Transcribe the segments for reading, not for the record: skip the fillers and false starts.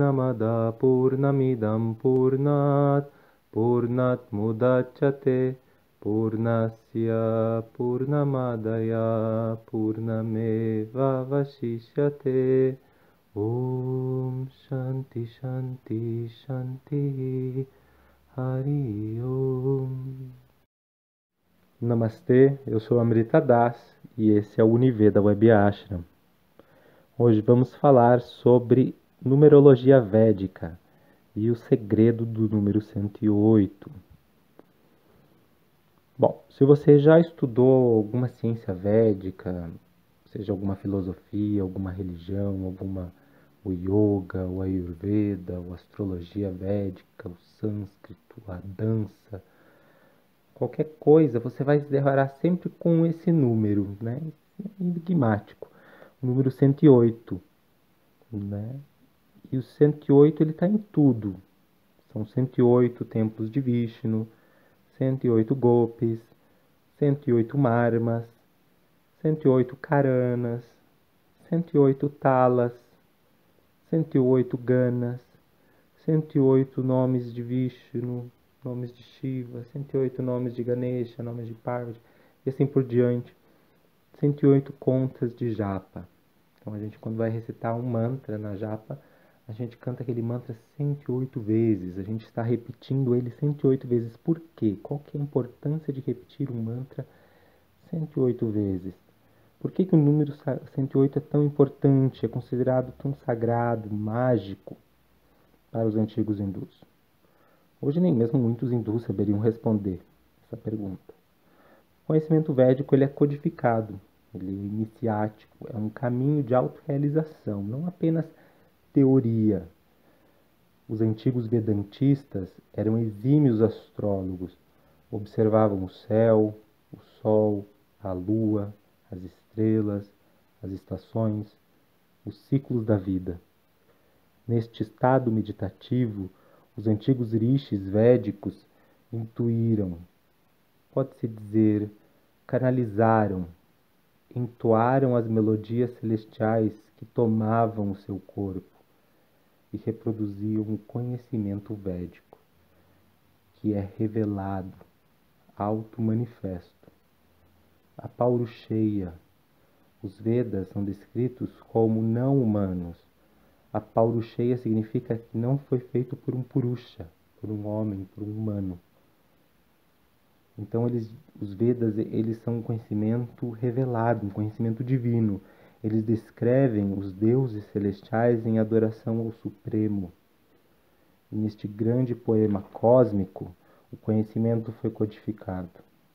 Purnamada Purnamidam Purnat Purnat Mudachyate Purnasya Purnamadaya Purnameva Vashishyate. Om Shanti Shanti Shanti Hari Om. Namastê, eu sou Amrita Das e esse é o Univeda Web Ashram. Hoje vamos falar sobre numerologia védica e o segredo do número 108. Bom, se você já estudou alguma ciência védica, seja alguma filosofia, alguma religião, o yoga, o ayurveda, a astrologia védica, o sânscrito, a dança, qualquer coisa, você vai se deparar sempre com esse número, né? Enigmático. O número 108, né? E o 108 ele está em tudo. São 108 templos de Vishnu, 108 gopis, 108 marmas, 108 karanas, 108 talas, 108 ganas, 108 nomes de Vishnu, nomes de Shiva, 108 nomes de Ganesha, nomes de Parvati, e assim por diante. 108 contas de japa. Então a gente, quando vai recitar um mantra na japa, a gente canta aquele mantra 108 vezes. A gente está repetindo ele 108 vezes. Por quê? Qual que é a importância de repetir um mantra 108 vezes? Por que que o número 108 é tão importante, é considerado tão sagrado, mágico para os antigos hindus? Hoje nem mesmo muitos hindus saberiam responder essa pergunta. O conhecimento védico ele é codificado, ele é iniciático, é um caminho de autorrealização, não apenas teoria. Os antigos vedantistas eram exímios astrólogos, observavam o céu, o sol, a lua, as estrelas, as estações, os ciclos da vida. Neste estado meditativo, os antigos rishis védicos intuíram, pode-se dizer, canalizaram, entoaram as melodias celestiais que tomavam o seu corpo e reproduziam o conhecimento védico, que é revelado, auto-manifesto. A Paurucheia, os Vedas são descritos como não humanos. A Paurucheia significa que não foi feito por um Purusha, por um homem, por um humano. Então os Vedas eles são um conhecimento revelado, um conhecimento divino. Eles descrevem os deuses celestiais em adoração ao Supremo. E neste grande poema cósmico, o conhecimento foi codificado.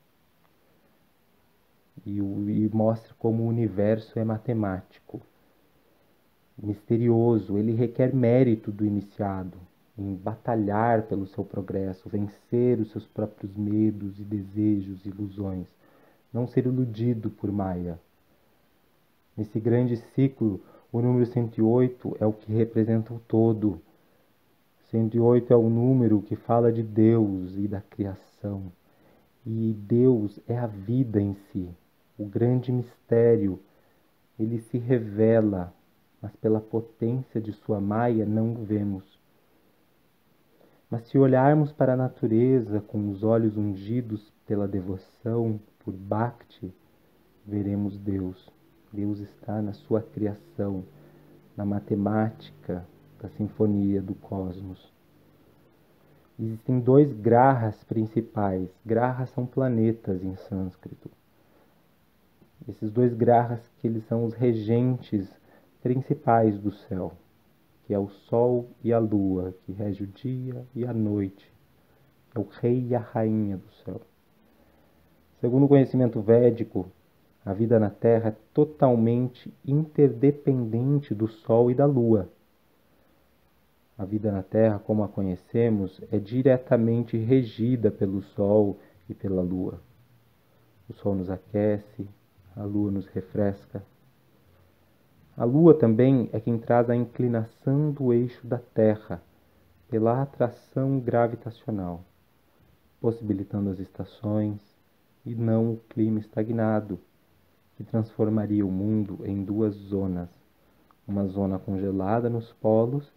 E mostra como o universo é matemático, misterioso. Ele requer mérito do iniciado em batalhar pelo seu progresso, vencer os seus próprios medos e desejos, ilusões, não ser iludido por Maya. Nesse grande ciclo, o número 108 é o que representa o todo. 108 é o número que fala de Deus e da criação. E Deus é a vida em si, o grande mistério. Ele se revela, mas pela potência de sua Maya não o vemos. Mas se olharmos para a natureza com os olhos ungidos pela devoção, por Bhakti, veremos Deus. Deus está na sua criação, na matemática da sinfonia do cosmos. Existem dois grahas principais. Grahas são planetas em sânscrito. Esses dois grahas que eles são os regentes principais do céu, que é o Sol e a Lua, que rege o dia e a noite. É o rei e a rainha do céu. Segundo o conhecimento védico, a vida na Terra é totalmente interdependente do Sol e da Lua. A vida na Terra, como a conhecemos, é diretamente regida pelo Sol e pela Lua. O Sol nos aquece, a Lua nos refresca. A Lua também é quem traz a inclinação do eixo da Terra pela atração gravitacional, possibilitando as estações e não o clima estagnado, que transformaria o mundo em duas zonas, uma zona congelada nos polos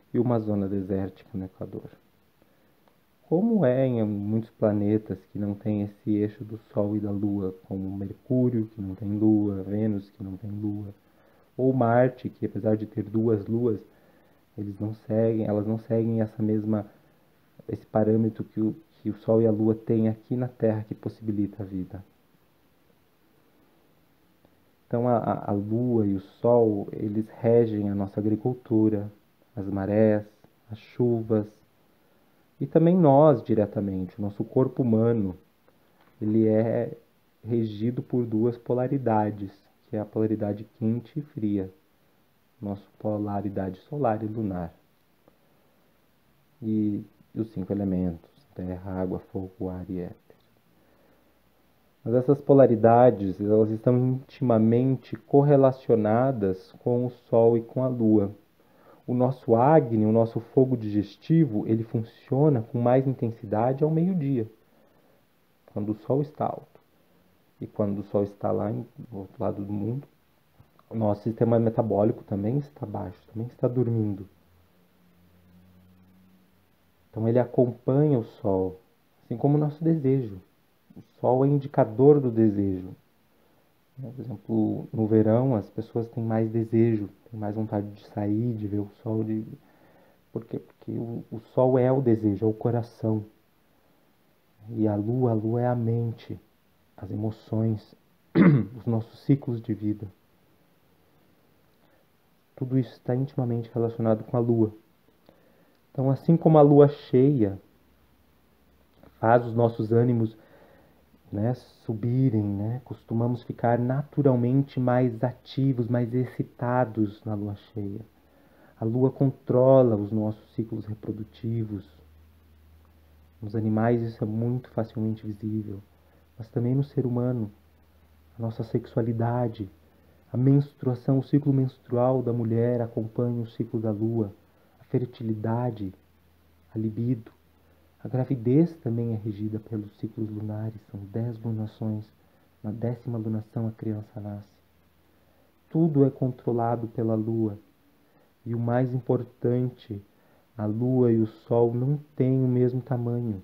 e uma zona desértica no Equador. Como é em muitos planetas que não tem esse eixo do Sol e da Lua, como Mercúrio, que não tem Lua, Vênus, que não tem Lua, ou Marte, que apesar de ter duas luas, elas não seguem esse parâmetro que o Sol e a Lua têm aqui na Terra que possibilita a vida. Então a Lua e o Sol, eles regem a nossa agricultura, as marés, as chuvas, e também nós diretamente, o nosso corpo humano, ele é regido por duas polaridades, que é a polaridade quente e fria, nossa polaridade solar e lunar. E os cinco elementos, terra, água, fogo, ar e éter. Mas essas polaridades, elas estão intimamente correlacionadas com o Sol e com a Lua. O nosso Agni, o nosso fogo digestivo, ele funciona com mais intensidade ao meio-dia, quando o Sol está alto. E quando o Sol está lá no outro lado do mundo, o nosso sistema metabólico também está baixo, também está dormindo. Então ele acompanha o Sol, assim como o nosso desejo. O Sol é indicador do desejo. Por exemplo, no verão as pessoas têm mais desejo, têm mais vontade de sair, de ver o Sol. Por quê? Porque o Sol é o desejo, é o coração. E a Lua é a mente, as emoções, os nossos ciclos de vida. Tudo isso está intimamente relacionado com a Lua. Então, assim como a Lua cheia faz os nossos ânimos, né, subirem, né, costumamos ficar naturalmente mais ativos, mais excitados na Lua cheia. A Lua controla os nossos ciclos reprodutivos. Nos animais isso é muito facilmente visível, mas também no ser humano. A nossa sexualidade, a menstruação, o ciclo menstrual da mulher acompanha o ciclo da Lua, a fertilidade, a libido. A gravidez também é regida pelos ciclos lunares, são 10 lunações. Na 10ª lunação a criança nasce. Tudo é controlado pela Lua. E o mais importante, a Lua e o Sol não têm o mesmo tamanho.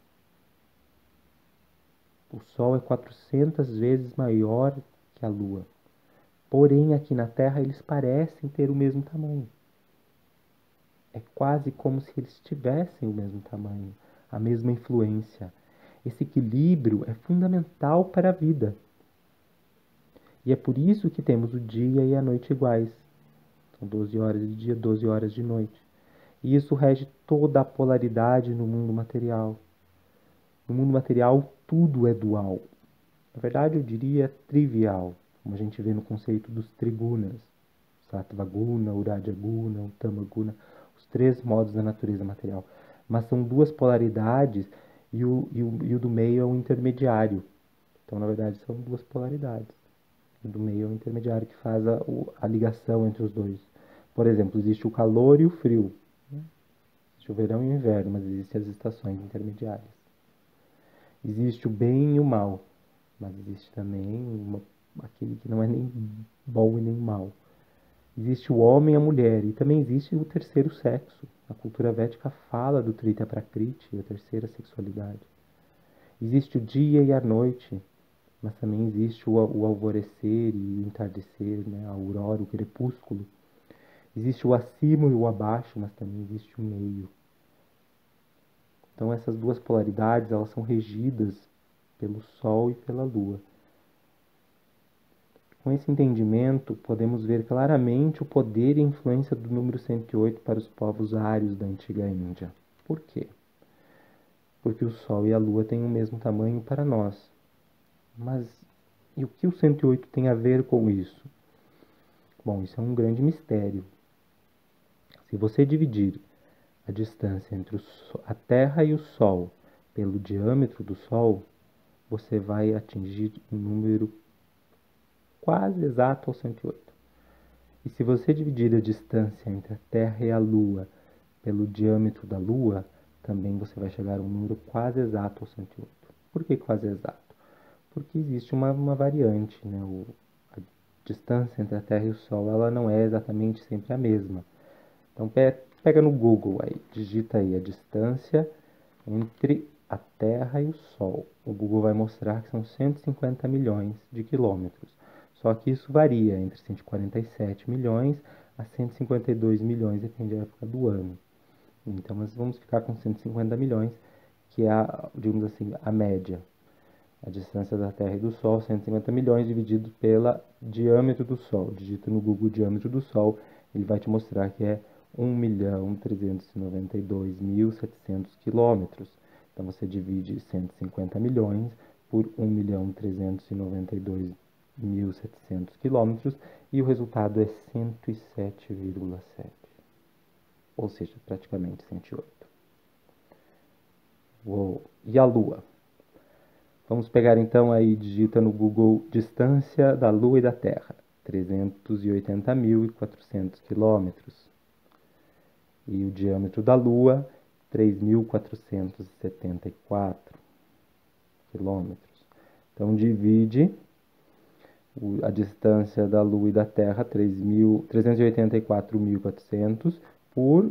O Sol é 400 vezes maior que a Lua. Porém, aqui na Terra eles parecem ter o mesmo tamanho. É quase como se eles tivessem o mesmo tamanho, a mesma influência. Esse equilíbrio é fundamental para a vida. E é por isso que temos o dia e a noite iguais. São 12 horas de dia, 12 horas de noite. E isso rege toda a polaridade no mundo material. No mundo material, tudo é dual. Na verdade, eu diria trivial, como a gente vê no conceito dos trigunas. Sattva Guna, Uraja Guna, Tama Guna, os 3 modos da natureza material. Mas são duas polaridades e o do meio é o intermediário. Então, na verdade, são duas polaridades. O do meio é o intermediário que faz a ligação entre os dois. Por exemplo, existe o calor e o frio. Existe o verão e o inverno, mas existem as estações intermediárias. Existe o bem e o mal, mas existe também aquele que não é nem bom e nem mal. Existe o homem e a mulher, e também existe o terceiro sexo. A cultura védica fala do Trita Prakriti, a terceira sexualidade. Existe o dia e a noite, mas também existe o alvorecer e o entardecer, né? A aurora, o crepúsculo. Existe o acima e o abaixo, mas também existe o meio. Então essas duas polaridades, elas são regidas pelo Sol e pela Lua. Com esse entendimento, podemos ver claramente o poder e a influência do número 108 para os povos ários da antiga Índia. Por quê? Porque o Sol e a Lua têm o mesmo tamanho para nós. Mas e o que o 108 tem a ver com isso? Bom, isso é um grande mistério. Se você dividir a distância entre a Terra e o Sol pelo diâmetro do Sol, você vai atingir um número quase exato ao 108. E se você dividir a distância entre a Terra e a Lua pelo diâmetro da Lua, também você vai chegar a um número quase exato ao 108. Por que quase exato? Porque existe uma variante, né? A distância entre a Terra e o Sol, ela não é exatamente sempre a mesma. Então, pega no Google aí, digita aí a distância entre a Terra e o Sol. O Google vai mostrar que são 150 milhões de quilômetros. Só que isso varia entre 147 milhões a 152 milhões, depende da época do ano. Então, nós vamos ficar com 150 milhões, que é, digamos assim, a média. A distância da Terra e do Sol, 150 milhões, dividido pelo diâmetro do Sol. Digita no Google o diâmetro do Sol, ele vai te mostrar que é 1.392.700 quilômetros. Então, você divide 150 milhões por 1.392.700 quilômetros e o resultado é 107,7. Ou seja, praticamente 108. Uou. E a Lua? Vamos pegar então aí, digita no Google distância da Lua e da Terra, 380.400 quilômetros. E o diâmetro da Lua, 3.474 quilômetros. Então divide a distância da Lua e da Terra, 384.400 por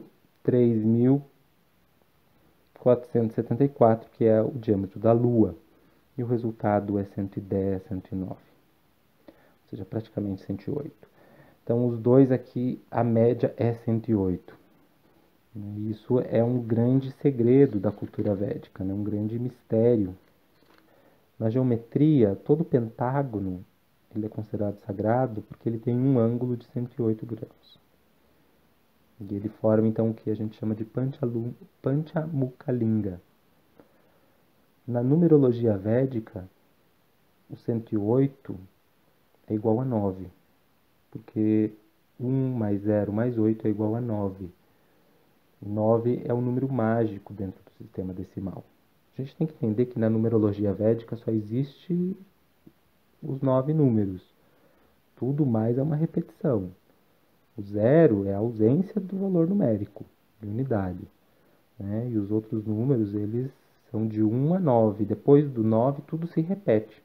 3.474, que é o diâmetro da Lua. E o resultado é 110, 109. Ou seja, praticamente 108. Então, os dois aqui, a média é 108. Isso é um grande segredo da cultura védica, né? Um grande mistério. Na geometria, todo pentágono ele é considerado sagrado porque ele tem um ângulo de 108 graus. E ele forma, então, o que a gente chama de Panchamukha Linga. Na numerologia védica, o 108 é igual a 9, porque 1 mais 0 mais 8 é igual a 9. 9 é um número mágico dentro do sistema decimal. A gente tem que entender que na numerologia védica só existe os 9 números. Tudo mais é uma repetição. O 0 é a ausência do valor numérico, de unidade. Né? E os outros números, eles são de 1 a 9. Depois do 9, tudo se repete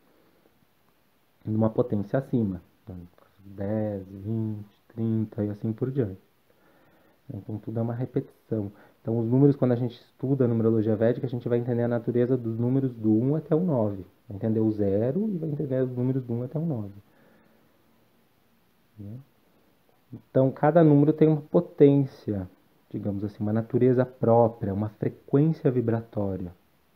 numa potência acima. 10, 20, 30 e assim por diante. Então, tudo é uma repetição. Então, os números, quando a gente estuda a numerologia védica, a gente vai entender a natureza dos números do 1 até o 9. Vai entender o 0 e vai entender os números do 1 até o 9. Então, cada número tem uma potência, digamos assim, uma natureza própria, uma frequência vibratória.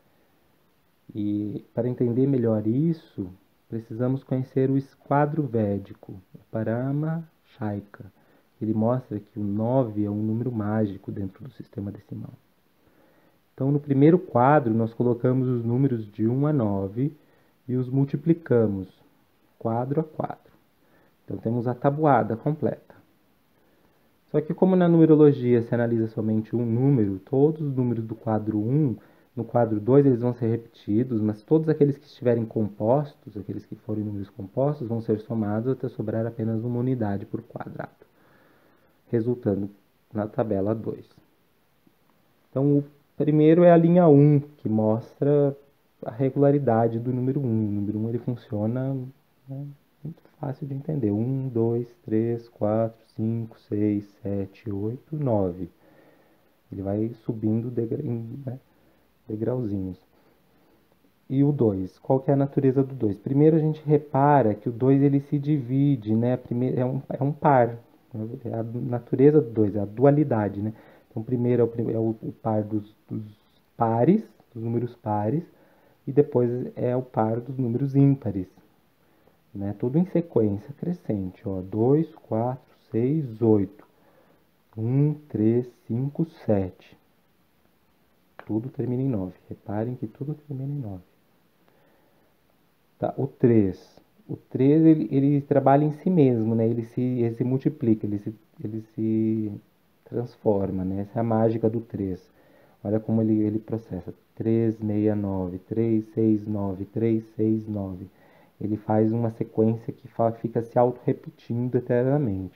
E para entender melhor isso, precisamos conhecer o esquadro védico, o Parama Shaika. Ele mostra que o 9 é um número mágico dentro do sistema decimal. Então, no primeiro quadro, nós colocamos os números de 1 a 9 e os multiplicamos, quadro a quadro. Então, temos a tabuada completa. Só que como na numerologia se analisa somente um número, todos os números do quadro 1, no quadro 2 eles vão ser repetidos, mas todos aqueles que estiverem compostos, aqueles que forem números compostos, vão ser somados até sobrar apenas uma unidade por quadrado, resultando na tabela 2. Então, o primeiro é a linha 1, que mostra a regularidade do número 1. O número 1 ele funciona, né, muito fácil de entender. 1, 2, 3, 4, 5, 6, 7, 8, 9. Ele vai subindo degrauzinhos. E o 2, qual que é a natureza do 2? Primeiro a gente repara que o 2 ele se divide, né? Primeiro, é um par. É a natureza do 2, é a dualidade, né? Então primeiro é o par dos pares, dos números pares, e depois é o par dos números ímpares. Né? Tudo em sequência crescente. Ó, 2, 4, 6, 8. 1, 3, 5, 7. Tudo termina em 9. Reparem que tudo termina em 9. Tá, o 3. O 3 ele trabalha em si mesmo, né? Ele se multiplica, ele se transforma, né? Essa é a mágica do 3. Olha como ele processa. 369, 369, 369. Ele faz uma sequência que fica se auto-repetindo eternamente.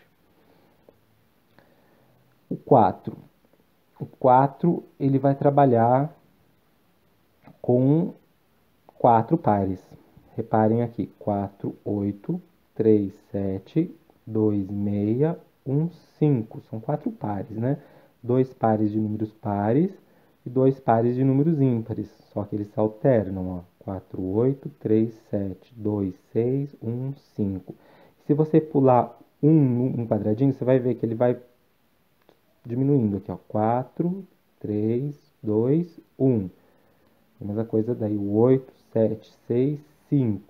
O 4. O 4 ele vai trabalhar com 4 pares. Reparem aqui, 4, 8, 3, 7, 2, 6, 1, 5. São 4 pares, né? 2 pares de números pares e 2 pares de números ímpares. Só que eles se alternam, ó. 4, 8, 3, 7, 2, 6, 1, 5. Se você pular um quadradinho, você vai ver que ele vai diminuindo aqui, ó. 4, 3, 2, 1. A mesma coisa daí, o 8, 7, 6, 5.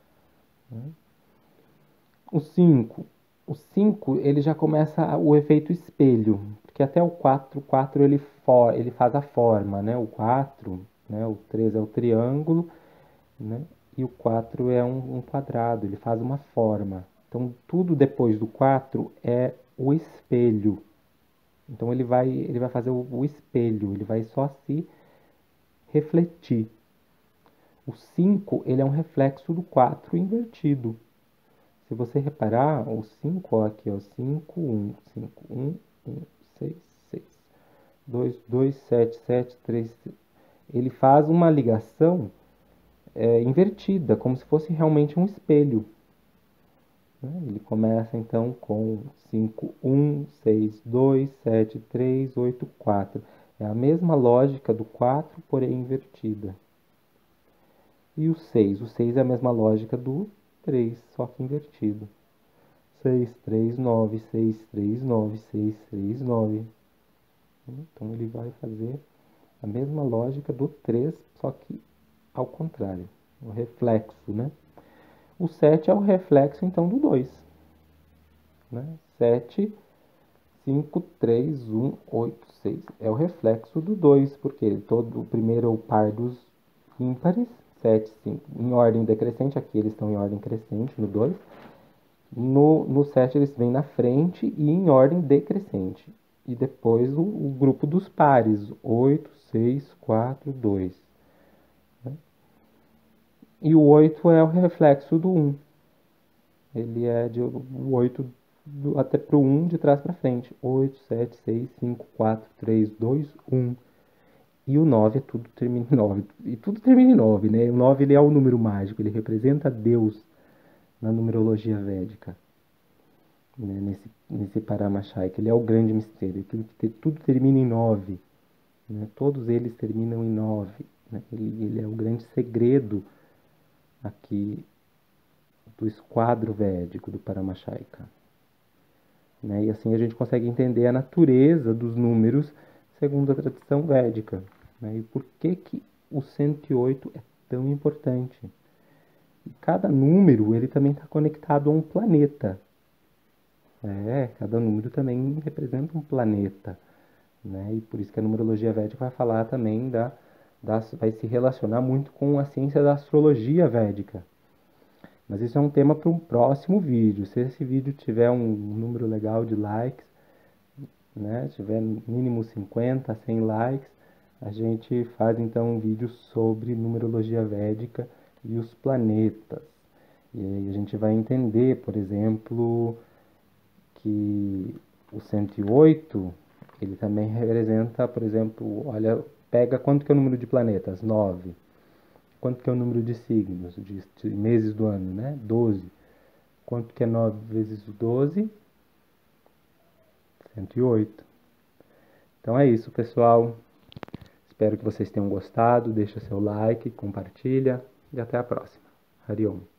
O 5. O 5, ele já começa o efeito espelho, porque até o 4 ele faz a forma, né? O 4, né? O 3 é o triângulo, né? E o 4 é um quadrado, ele faz uma forma. Então, tudo depois do 4 é o espelho. Então, ele vai fazer o espelho, ele vai só se refletir. O 5, ele é um reflexo do 4 invertido. Se você reparar, o 5, ó, aqui, ó, 5, 1, 5, 1, 1, 6, 6, 2, 2, 7, 7, 3, ele faz uma ligação invertida, como se fosse realmente um espelho, né? Ele começa então com 5, 1, 6, 2, 7, 3, 8, 4. É a mesma lógica do 4, porém invertida. E o 6? O 6 é a mesma lógica do 3, só que invertido. 6, 3, 9, 6, 3, 9, 6, 3, 9. Então ele vai fazer a mesma lógica do 3, só que ao contrário, o reflexo, né? O 7 é o reflexo então do 2, né? 7, 5, 3, 1, 8, 6. É o reflexo do 2, porque o primeiro é o par dos ímpares, 7, 5, em ordem decrescente, aqui eles estão em ordem crescente no 2. No 7 eles vêm na frente e em ordem decrescente. E depois o grupo dos pares, 8, 6, 4, 2. Né? E o 8 é o reflexo do 1. Ele é o 8 até para o 1 de trás para frente. 8, 7, 6, 5, 4, 3, 2, 1. E o 9 é tudo termina em 9. E tudo termina em 9, né? O 9 ele é o número mágico, ele representa Deus na numerologia védica. Né, nesse Paramashai, que ele é o grande mistério, aquilo que tudo termina em 9, né, todos eles terminam em 9, né, ele é o grande segredo aqui do esquadro védico do Paramashaika. Né, e assim a gente consegue entender a natureza dos números segundo a tradição védica. Né, e por que o 108 é tão importante. E cada número ele também está conectado a um planeta. Cada número também representa um planeta, né? E por isso que a numerologia védica vai falar também vai se relacionar muito com a ciência da astrologia védica. Mas isso é um tema para um próximo vídeo. Se esse vídeo tiver um número legal de likes, né? Tiver mínimo 50, 100 likes, a gente faz então um vídeo sobre numerologia védica e os planetas. E aí a gente vai entender, por exemplo, que o 108, ele também representa, por exemplo, olha, pega quanto que é o número de planetas? 9. Quanto que é o número de signos, de meses do ano, né? 12. Quanto que é 9 vezes 12? 108. Então é isso, pessoal. Espero que vocês tenham gostado. Deixa seu like, compartilha e até a próxima. Hariom.